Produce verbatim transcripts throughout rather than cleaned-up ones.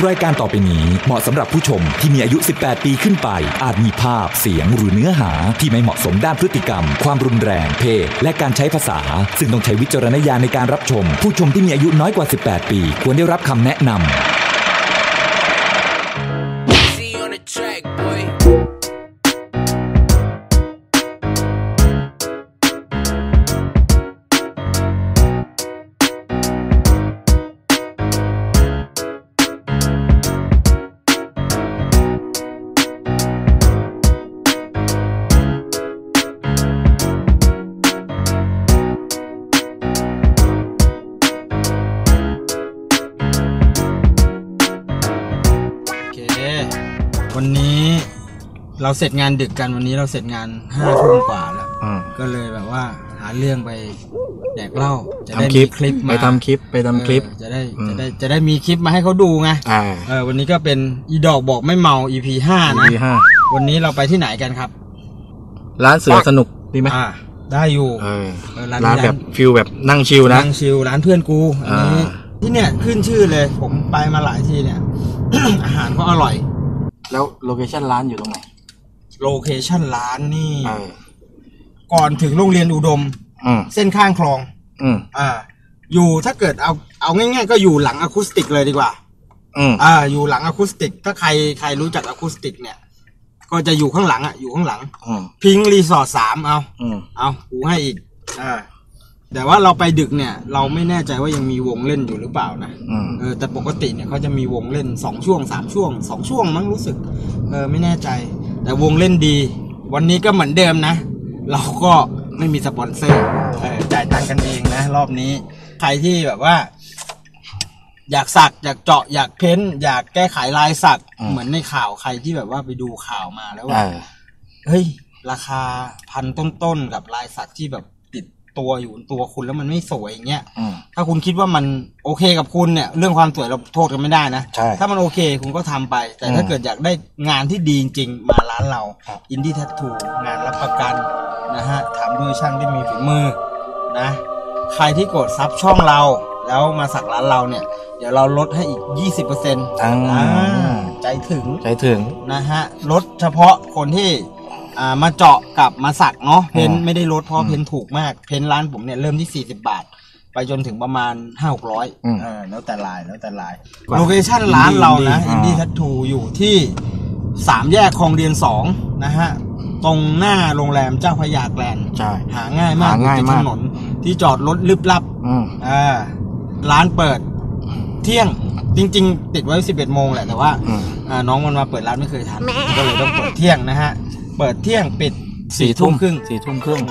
รายการต่อไปนี้เหมาะสำหรับผู้ชมที่มีอายุสิบแปดปีขึ้นไปอาจมีภาพเสียงหรือเนื้อหาที่ไม่เหมาะสมด้านพฤติกรรมความรุนแรงเพศและการใช้ภาษาซึ่งต้องใช้วิจารณญาณในการรับชมผู้ชมที่มีอายุน้อยกว่าสิบแปดปีควรได้รับคำแนะนำวันนี้เราเสร็จงานดึกกันวันนี้เราเสร็จงานห้าทุ่มกว่าแล้วก็เลยแบบว่าหาเรื่องไปแดกเหล้าจะได้มีคลิปมาไปทำคลิปไปทำคลิปจะได้จะได้จะได้มีคลิปมาให้เขาดูไงเออวันนี้ก็เป็นอีดอกบอกไม่เมา อี พี ห้านะวันนี้เราไปที่ไหนกันครับร้านเสือสนุกดีไหมอ่าได้อยู่ร้านแบบฟิลแบบนั่งชิลนะนั่งชิลร้านเพื่อนกูอันนี้ที่เนี่ยขึ้นชื่อเลยผมไปมาหลายที่เนี่ย อาหารก็อร่อยแล้วโลเคชั่นร้านอยู่ตรงไหนโลเคชั่นร้านนี่ก่อนถึงโรงเรียนอุดมเส้นข้างคลองอ่าอยู่ถ้าเกิดเอาเอาง่ายๆก็อยู่หลังอะคูสติกเลยดีกว่าอ่าอยู่หลังอะคูสติกถ้าใครใครรู้จักอะคูสติกเนี่ยก็จะอยู่ข้างหลังอ่ะอยู่ข้างหลังพิงรีสอร์ทสามเอาเอากูให้อีกอ่าแต่ว่าเราไปดึกเนี่ยเราไม่แน่ใจว่ายังมีวงเล่นอยู่หรือเปล่านะเออแต่ปกติเนี่ยเขาจะมีวงเล่นสองช่วงสามช่วงสองช่วงมั้งรู้สึกเออไม่แน่ใจแต่วงเล่นดีวันนี้ก็เหมือนเดิมนะเราก็ไม่มีสปอนเซอร์เออจ่ายตังค์กันเองนะรอบนี้ใครที่แบบว่าอยากสักอยากเจาะอยากเพ้นอยากแก้ไขลายสักเหมือนในข่าวใครที่แบบว่าไปดูข่าวมาแล้วว่าเฮ้ยราคาพันต้นๆกับลายสักที่แบบตัวอยู่ตัวคุณแล้วมันไม่สวยอย่างเงี้ยถ้าคุณคิดว่ามันโอเคกับคุณเนี่ยเรื่องความสวยเราโทษกันไม่ได้นะถ้ามันโอเคคุณก็ทำไปแต่ถ้าเกิดอยากได้งานที่ดีจริงๆมาร้านเราอินดี้แทททูงานรับประกันนะฮะถามด้วยช่างที่มีฝีมือนะใครที่กดซับช่องเราแล้วมาสักร้านเราเนี่ยเดี๋ยวเราลดให้อีก ยี่สิบเปอร์เซ็นต์ อ่าใจถึงใจถึงนะฮะลดเฉพาะคนที่อ่ามาเจาะกับมาสักเนาะเพ้นไม่ได้ลดเพราะเพ้นถูกมากเพ้นร้านผมเนี่ยเริ่มที่สี่สิบบาทไปจนถึงประมาณ ห้าหกร้อย เออแล้วแต่ลายแล้วแต่ลายโลเคชั่นร้านเรานะอินดี้แทททูอยู่ที่สามแยกคลองเรียนสองนะฮะตรงหน้าโรงแรมเจ้าพระยาแกรนด์หาง่ายมากติดถนนที่จอดรถลึบลับอ่าร้านเปิดเที่ยงจริงๆติดไว้สิบเอ็ดโมงแหละแต่ว่าน้องมันมาเปิดร้านไม่เคยทันก็เลยต้องเปิดเที่ยงนะฮะเปิดเที่ยงปิดสี่ทุ่มครึ่งสี่ทุ่มครึ่ง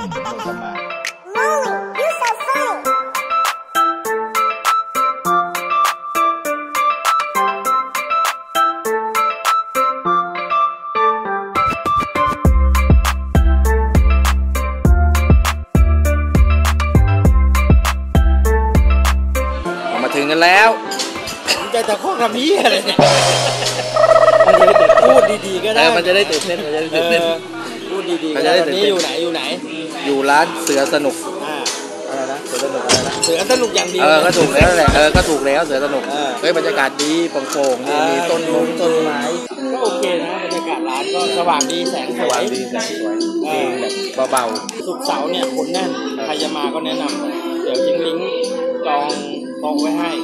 มาถึงกันแล้วใจแต่ข้อคำนี้อะไรเนี่ยพูดดีๆก็ได้มันจะได้ตื่นเต้นมันจะได้ตื่นเต้นพูดดีๆมันจะได้ตื่นเต้นอยู่ไหนอยู่ไหนอยู่ร้านเสือสนุกอ่าอะไรนะเสือสนุกอะไรนะเสือสนุกอย่างเดียวเออก็ถูกแล้วแหละเออก็ถูกแล้วเสือสนุกเฮ้ยบรรยากาศดีโปร่งๆมีต้นมงต้นไม้ก็โอเคนะบรรยากาศร้านก็สว่างดีแสงสวยแสงสวยแบบเบาๆศุกร์เสาร์เนี่ยคนแน่นใครจะมาก็แนะนำเดี๋ยวทิ้งลิงก์จองโต๊ะไว้ให้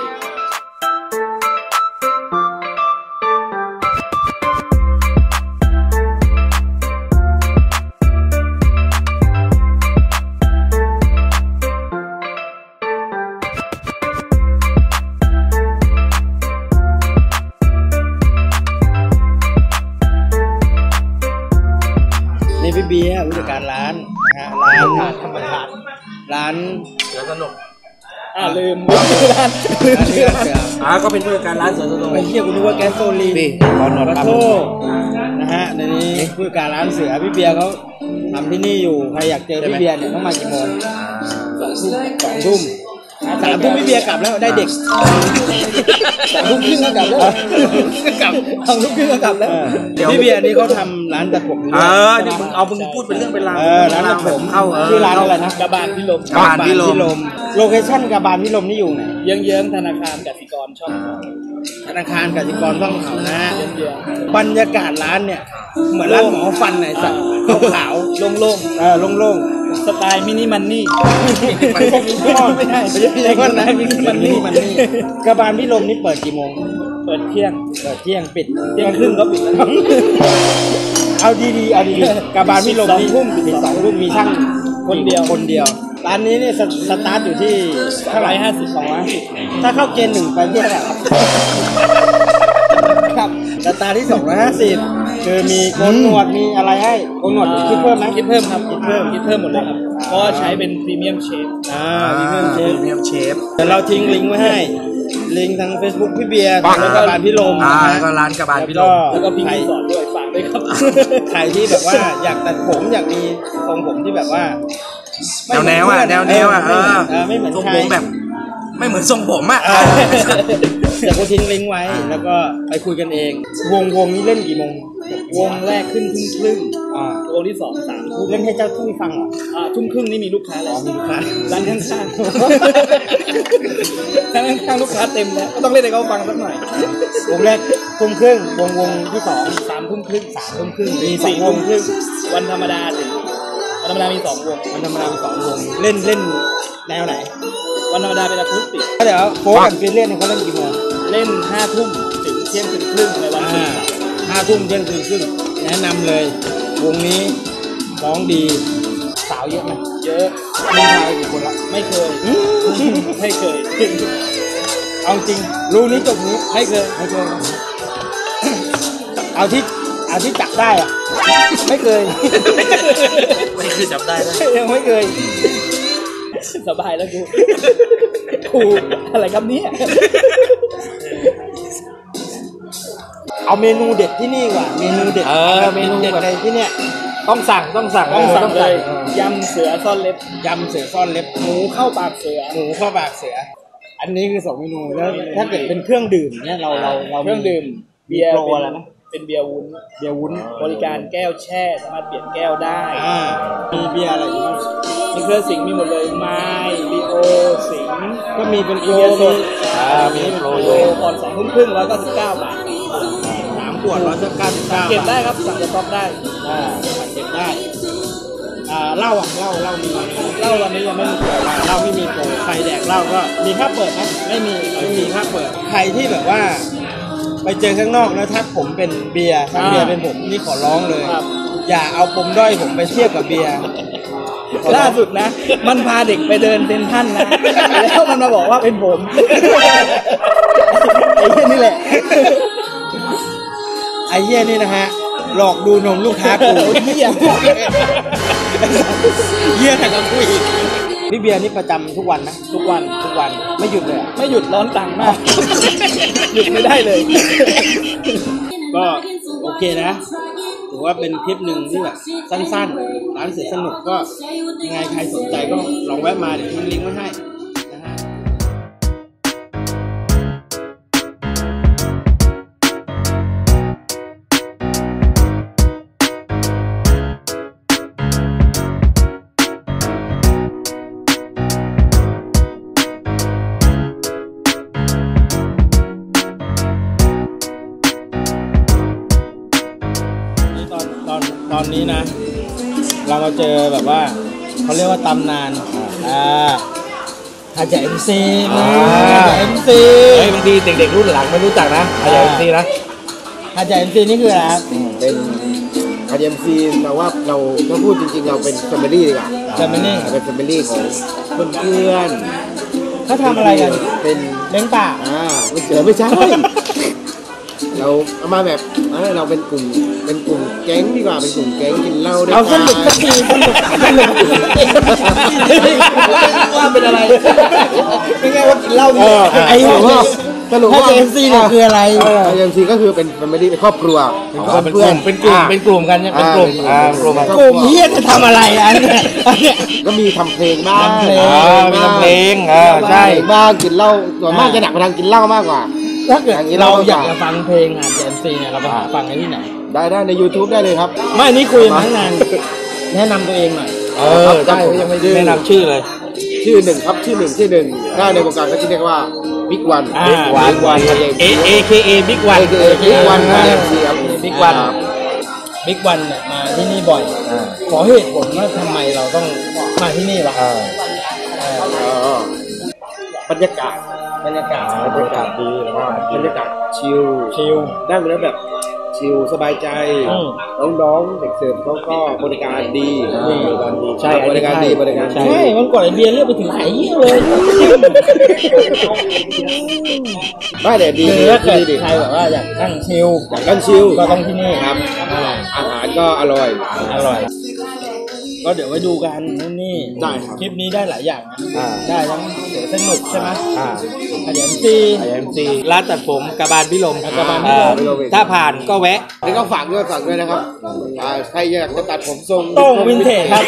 พี่เบียร์ผู้จัดการร้านนะฮะร้านธรรมชาติร้านเสือสนุกอ่าลืมร้านลืมชื่ออ่าก็เป็นผู้จัดการร้านเสือสนุกไอ้เหี้ยกูนึกว่าแก๊สโซลีนตอนนอนโทนะฮะในนี้ผู้จัดการร้านเสือพี่เบียร์เขาทำที่นี่อยู่ใครอยากเจอพี่เบียร์เนี่ยต้องมากี่โมงสองทุ่มสองทุ่มสามทุ่มพี่เบียร์กลับแล้วได้เด็กสามทุ่มครึ่งก็กลับแล้วกลับสามทุ่มครึ่งก็กลับแล้วพี่เบียร์นี่เขาทำร้านตัดผมเออนี่มึงเอามึงพูดเป็นเรื่องเป็นราวเออร้านตัดผมเข้าชื่อร้านอะไรนะกระบาลพิลมกระบาลพิลมโลเคชั่นกระบาลพิลมนี่อยู่ไหนเยื้องๆธนาคารกสิกรช่องธนาคารกสิกรช่องเขานะเยื้องๆบรรยากาศร้านเนี่ยเหมือนร้านหมอฟันไหนสัตว์ขาวๆโล่งๆเออโล่งๆสไตล์มินิมันนี่ไม่ใช่ไม่ใช่ไม่ใช่คนนะมินิมันนี่มันนี่กระบาลพิลมนี่เปิดกี่โมงเปิดเที่ยงเปิดเที่ยงปิดเที่ยงครึ่งก็ปิดแล้วเอาดีๆเอาดีๆกระบาลพิลมนี่ปิดสองทุ่มมีช่างคนเดียวคนเดียวร้านนี้เนี่ยสตาร์ทอยู่ที่เท่าไหร่ห้าสิบสองร้อยสิบถ้าเข้าเกณฑ์หนึ่งไปที่เท่าไหร่ครับสตาร์ทที่สองร้อยห้าสิบคือมีโกนหนวดมีอะไรให้โกนหนวดคิดเพิ่มไหมคิดเพิ่มครับคิดเพิ่มคิดเพิ่มหมดเลยครับเพราะใช้เป็นพรีเมียมเชฟอ่าพรีเมียมเชฟพรีเมียมเชฟเดี๋ยวเราทิ้งลิงก์ไว้ให้ลิงก์ทาง Facebook พี่เบียร์แล้วก็ร้านพี่ลมแล้วก็ร้านกระบาลพี่ลมแล้วก็พี่สอนด้วยฝากด้วยครับใครที่แบบว่าอยากตัดผมอยากมีทรงผมที่แบบว่าแนวแนวอ่ะแนวแนวอ่ะเออไม่เหมือนทรงผมแบบไม่เหมือนทรงผมอ่ะเดี๋ยวกูทิ้งลิงก์ไว้แล้วก็ไปคุยกันเองวงวงนี้เล่นกี่โมงวงแรกขึ้นทุ่มครึ่งอ่าวงที่สองสามทุ่มเล่นให้เจ้าทุ่งฟังเหรออ่าทุ่มครึ่งนี่มีลูกค้าแล้วมีลูกค้าร้านข้างๆร้านข้างๆลูกค้าเต็มแล้วก็ต้องเล่นให้เขาฟังสักหน่อยวงแรกทุ่มครึ่งวงวงที่สองสามทุ่มครึ่งสามทุ่มครึ่งมีสี่วงครึ่งวันธรรมดาถึงวันธรรมดามีสองวงวันธรรมดามีสองวงเล่นเล่นแนวไหนวันธรรมดาเป็นอะคูสติกเดี๋ยวโฟร์กับฟิลเล่นเขาเล่นกี่โมงเล่นห้าทุ่มถึงเที่ยงคืนครึ่งในวันศุกร์ห้าทุ่มเที่ยงคืนครึ่งแนะนำเลยวงนี้ร้องดีสาวเยอะไหมเยอะมีชายกี่คนละไม่เคยไม่เคยเอาจริงรูนี้จบนี้ไม่เคยไม่เคยเอาที่เอาที่จับได้อะไม่เคยไม่เคยจับได้นะยังไม่เคยสบายแล้วกูกูอะไรครับเนี่ยเอาเมนูเด็ดที่นี่กว่าเมนูเด็ดเออเมนูเด็ดอะไรที่เนี่ยต้องสั่งต้องสั่งต้องสั่งเลยยำเสือซ่อนเล็บยำเสือซ่อนเล็บหมูเข้าปากเสือหมูเข้าปากเสืออันนี้คือสองเมนูแล้วถ้าเกิดเป็นเครื่องดื่มเนี่ยเราเราเราเครื่องดื่มเบียร์โปรอะไรนะเป็นเบียร์วุ้นเบียร์วุ้นบริการแก้วแช่สามารถเปลี่ยนแก้วได้มีเบียร์อะไรอยู่บ้างมีเครือสิงมีหมดเลยไม้ลีโอสิงก็มีเป็นโปรมีมีโปรก่อนสองทุ่มครึ่งร้อยเก้าสิบเก้าบาทสามขวดร้อยเก้าสิบเก้าเก็บได้ครับสั่งจะต๊อกได้เก็บได้เหล้าอ่ะเหล้าเหล้ามีเหล้าวันนี้ยังไม่มีเหล้าไม่มีโปรใครแดกเหล้าก็มีค่าเปิดนะไม่มีไม่มีค่าเปิดใครที่แบบว่าไปเจอข้างนอกแล้วทักผมเป็นเบียร์ทักเบียร์เป็นผมนี่ขอร้องเลยอย่าเอาปมด้อยผมไปเทียบกับเบียร์ล่าสุดนะมันพาเด็กไปเดินเซ็นทรัลนะแล้วมันมาบอกว่าเป็นผมไอ้เหี้ยนี่แหละไอ้เหี้ยนี่นะฮะหลอกดูนมลูกค้ากูเหี้ยเหี้ยแต่กับกูอีกพี่เบียร์นี่ประจำทุกวันนะทุกวันทุกวันไม่หยุดเลยไม่หยุดร้อนตังมากหยุดไม่ได้เลยก็โอเคนะถือว่าเป็นคลิปหนึ่งที่แบบสั้นๆร้านเสือสนุกก็ยังไงใครสนใจก็ลองแวะมาเดี๋ยวทิ้งลิงก์ไว้ให้นะฮะตอนนี้นะเรามาเจอแบบว่าเขาเรียกว่าตำนานอ่าหาดใหญ่ เอ็ม ซี หาดใหญ่ เอ็ม ซี เฮ้ยบางทีเด็กๆรุ่นหลังไม่รู้จักนะหาดใหญ่ เอ็ม ซี นะหาดใหญ่ เอ็ม ซี นี่คืออะไรครับเป็นหาดใหญ่ เอ็ม ซี แต่ว่าเราถ้าพูดจริงๆเราเป็นแฟมิลี่ดีกว่าแฟมิลี่เป็นแฟมิลี่ของเพื่อนๆเขาทำอะไรกันเป็นเลี้ยงป่าอ่าไม่เจอไม่ใช่เราเอามาแบบเราเป็นกลุ่มเป็นกลุ่มแก๊งดีกว่าเป็นกลุ่มแก๊งกินเหล้าด้วยเอาสนุกสักทีสนุกสนุกว่าเป็นอะไรไม่ไงว่ากินเหล้านี่ไอ้ว่าแฟสรุปถ้าว่าเจมซีเนี่ยคืออะไรเอ็มซีก็คือเป็นเป็นไม่ได้เป็นครอบครัวเป็นกลุ่มเป็นกลุ่มเป็นกลุ่มกันเนี่ยเป็นกลุ่มอ่ากลุ่มกลุ่มเฮียจะทำอะไรอันเนี้ยอันเนี้ยก็มีทำเพลงบ้างทำเพลงอ่ามีทำเพลงอ่าใช่บ้างกินเหล้าส่วนมากจะหนักไปทางกินเหล้ามากกว่าถ้าเกิดเราอยากจะฟังเพลงอ่ะเจมซีเนี่ยเราไปหาฟังได้ที่ไหนได้ได้ใน YouTube ได้เลยครับไม่นี่คุยมาตั้งนานแนะนำตัวเองหน่อยเออใช่ยังไม่แนะนำชื่อเลยชื่อหนึ่งครับชื่อหนึ่งชื่อหนึ่งได้ในวงการก็จะเรียกว่าบิ๊กวันอ่า Big One Big One A A K A Big One Big One ครับ Big One บิ๊กวันเนี่ยมาที่นี่บ่อยอ่าขอเหตุผลว่าทำไมเราต้องมาที่นี่วะอ่าเอออ๋อบรรยากาศบรรยากาศบรรยากาศดีแล้วก็บรรยากาศชิลชิลนั่งแล้วแบบชิลสบายใจอืมน้องๆเด็กเสิร์ฟเขาก็บริการดีอ่าบริการดีใช่บริการดีบริการดีใช่มันก่อนไอเบียร์เรียกไปถึงไหนเยี่ยเลยไม่แต่ดีหดีรือถ้าเกิดดีดีใครแบบว่าอยากนั่งชิลอยากนั่งชิลก็ต้องที่นี่ครับอ่าอาหารก็อร่อยอร่อย ก็เดี๋ยวไว้ดูกันนู่นนี่ได้ครับคลิปนี้ได้หลายอย่างนะอ่าได้ทั้งเสียงสนุกใช่ไหมอ่าขยันซีไอเอ็มซีร้านตัดผมกระบาลพิลมกระบาลพิรมอ่าถ้าผ่านก็แวะแล้วก็ฝากด้วยฝากด้วยนะครับอ่าใครอยากจะตัดผมทรงโต้งวินเทจครับ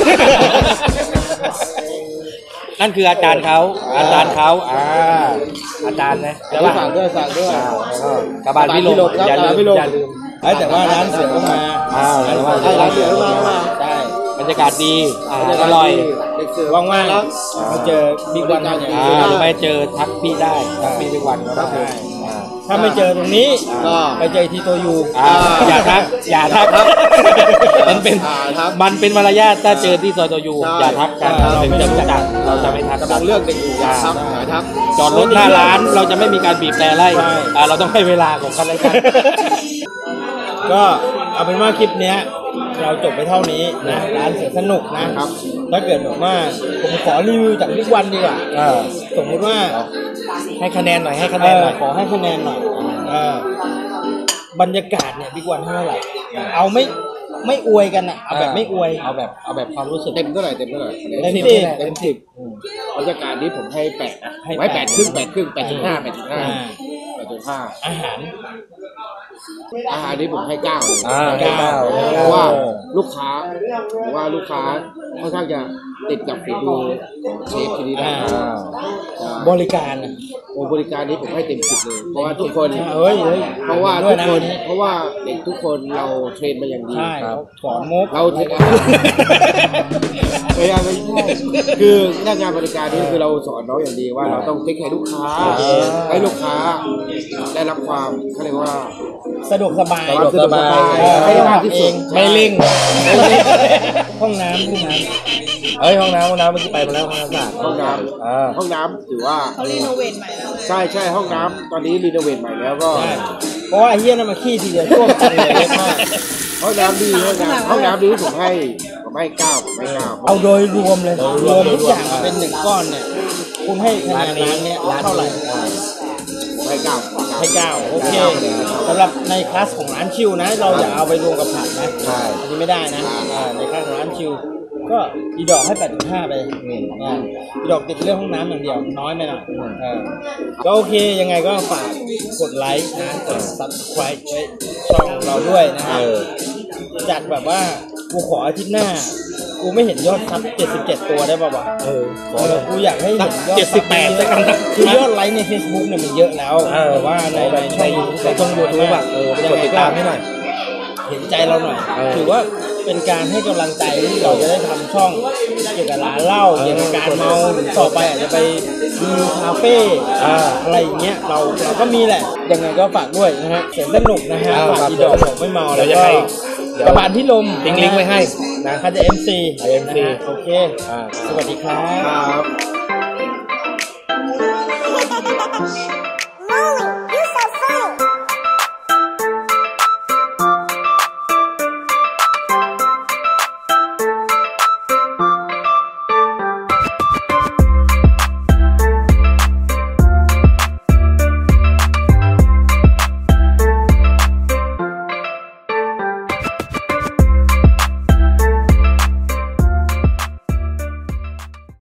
นั่นคืออาจารย์เขาอาจารย์เขาอ่าอาจารย์นะแล้ใช่วป่ะฝากด้วยฝากด้วยอ่าแล้วก็กระบาลพิลมครับอย่าลืกระบาลมพิรมอย่าลืมเอ้ยแต่ว่าร้านเสือก็มาอ่าแล้วว่าร้านเสือก็มามาใช่บรรยากาศดีอาหารอร่อยเด็กเสิร์ฟว่างๆมาเจอบิ๊กวันกันอย่างอ่านี้หรือไม่เจอทักพี่ได้ทักพี่ทุกวันก็ได้อ่าถ้าไม่เจอตรงนี้ก็ไปเจอที่ตัวยูอ่าอย่าทักอย่าทักมันเป็นอ่าครับมันเป็นมารยาทถ้าเจอที่ซอยตัวยูใช่อย่าทักกันอ่าเราไม่รู้จักเราจะไม่ทักกำลังเลือกเด็กอยู่อย่าทักอย่าทักจอดรถหน้าร้านเราจะไม่มีการบีบแต่ไล่อ่าเราต้องให้เวลาของกันและกันก็เอาเป็นว่าคลิปเนี้ย เราจบไปเท่านี้นะร้านเสือสนุกนะครับถ้าเกิดแบบว่าผมขอรีวิวจากบิ๊กวันดีกว่าเออสมมุติว่าให้คะแนนหน่อยให้คะเอแนนอหน่อยขอให้คะแนนหน่อยเออบรรยากาศเนี่ยบิ๊กวันเท่าไหร่เอาไม่ไม่อวยกันอะเอาแบบไม่อวยเอาแบบเอาแบบความรู้สึกเต็มเท่าไหร่เต็มเท่าไหร่เต็มสิบเต็มสิบบรรยากาศนี้ผมให้แปดนะให้ไว้แปแปดดครึ่งแปดครึ่งแปดจุดห้าแปดจุดห้าอ่าแปดจุดห้าอาหารอาหารนี้ผมให้เก้าอ่าเก้าเก้าเพราะว่าลูกค้าเพราะว่าลูกค้าค่อนข้างจะติดกับฝีมือเชฟที่นี่ได้อ่าใช่บริการอะโอ้บริการนี้ผมให้เต็มสิบเลย เพราะว่าทุกคนเฮ้ยเฮ้ยเพราะว่าด้ทุยกนะคนวัเพราะว่าเด็กทุกคนเราเทรนมาอย่างดีใช่ครับเขาสอนมุกเราเทรนพยายามไม่ใช่คือหน้างานบริการนี้คือเราสอนน้องอย่างดีว่าเราต้องเทคแคร์ลูกค้า ให้ลูกค้าได้รับความเขาเรียกว่าสะดวกสบายสะดวกสบายเออให้มากที่สุดไม่เร่งห้องน้ำห้องน้ำเอ้ยห้องน้ำห้องน้ำเมื่อกี้ไปมาแล้วห้องน้ำสะอาดห้องน้อ่าำห้องน้ำถือว่าเขารีโนเวทใหม่แล้วใช่ใช่ห้องน้ำตอนนี้รีโนเวทใหม่แล้วก็ใช่เพราะว่าไอ้เฮียนั่นมาขี้ทีเดียวท่วมกันเลยเล็กมากห้องน้ำดีห้องน้ำห้องน้ำดีผมให้ผมให้เก้าผมให้เก้าเอาโดยรวมเลยรวมทุกอย่างเป็นหนึ่งก้อนเนี่ยคุณให้คะแนนร้านเนี้ยเท่าไหร่ผมให้เก้าให้เก้าโอเคสำหรับในคลาสของร้านชิวนะ เราอย่าเอาไปรวมกับผัดนะใช่อันนี้ไม่ได้นะอ่าในคลาสของร้านชิวก็อีดอกให้ แปดจุดห้า ไปอ่าอีดอกติดเรื่องห้องน้ำอย่างเดียวน้อยไปหน่อยเออก็โอเคยังไงก็ฝากกดไลค์นะกด ซับสไครบ์ ไว้ช่องเราด้วยนะครับจากแบบว่ากูขออาทิตย์หน้ากูไม่เห็นยอดซับเจ็ดสิบเจ็ดตัวได้ป่าววะเออเออกูอยากให้เห็นยอดเจ็ดสิบแปดแล้วกันนะคือยอดไลค์ใน Facebook เนี่ยมันเยอะแล้วเออแต่ว่าในในในในช่องในช่อง YouTube อะเออไปกดติดตามให้หน่อยเห็นใจเราหน่อยเออถือว่าเป็นการให้กำลังใจที่เราจะได้ทำช่องเกี่ยวกับร้านเหล้าเออเกี่ยวกับการเมาหรือต่อไปอาจจะไปดูคาเฟ่อ่าอะไรอย่างเงี้ยเราเราก็มีแหละยังไงก็ฝากด้วยนะฮะเสียงสนุกนะฮะอ่าฝากครับอีดอกบอกไม่เมาเดี๋แล้ยว วก็ยังไงเดี๋ยวกระบาลพี่ลมทิ้งลิงก์ไว้ให้นะคันจะเอ็มซีเอ็มซีโอเคอ่าสวัสดีครับครับ